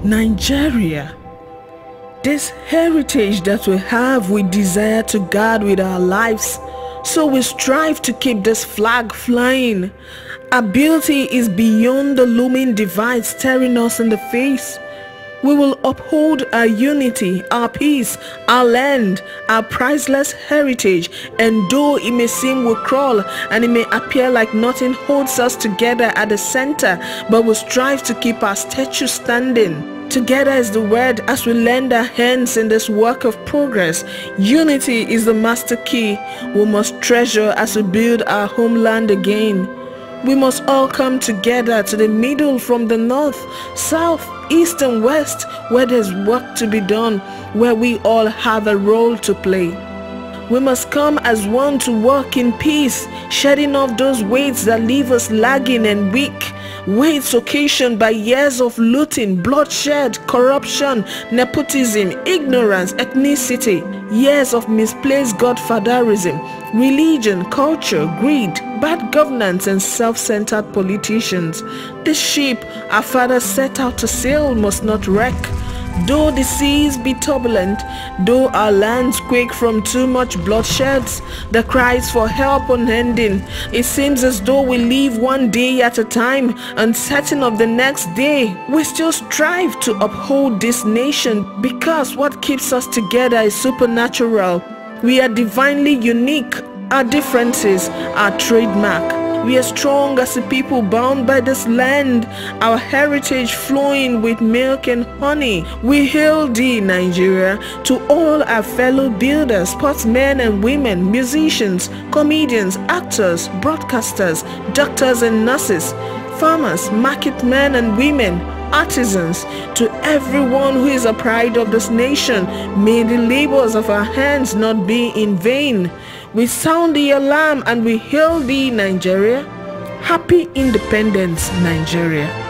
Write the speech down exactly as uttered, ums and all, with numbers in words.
Nigeria. This heritage that we have, we desire to guard with our lives, so we strive to keep this flag flying. Our beauty is beyond the looming divide staring us in the face. We will uphold our unity, our peace, our land, our priceless heritage, and though it may seem we crawl and it may appear like nothing holds us together at the center, but we'll strive to keep our statue standing. Together is the word as we lend our hands in this work of progress. Unity is the master key we must treasure as we build our homeland again. We must all come together to the middle from the north, south, east and west, where there's work to be done, where we all have a role to play. We must come as one to work in peace, shedding off those weights that leave us lagging and weak, weights occasioned by years of looting, bloodshed, corruption, nepotism, ignorance, ethnicity, years of misplaced godfatherism, religion, culture, greed, bad governance and self-centered politicians. This ship our fathers set out to sail must not wreck. Though the seas be turbulent, though our lands quake from too much bloodshed, the cries for help unending. It seems as though we live one day at a time, uncertain of the next day. We still strive to uphold this nation because what keeps us together is supernatural. We are divinely unique. Our differences are trademark. We are strong as a people bound by this land, our heritage flowing with milk and honey. We hail thee, Nigeria, to all our fellow builders, sportsmen and women, musicians, comedians, actors, broadcasters, doctors and nurses, farmers, market men and women, artisans, to everyone who is a pride of this nation. May the labors of our hands not be in vain. We sound the alarm and we hail thee, Nigeria. Happy Independence, Nigeria.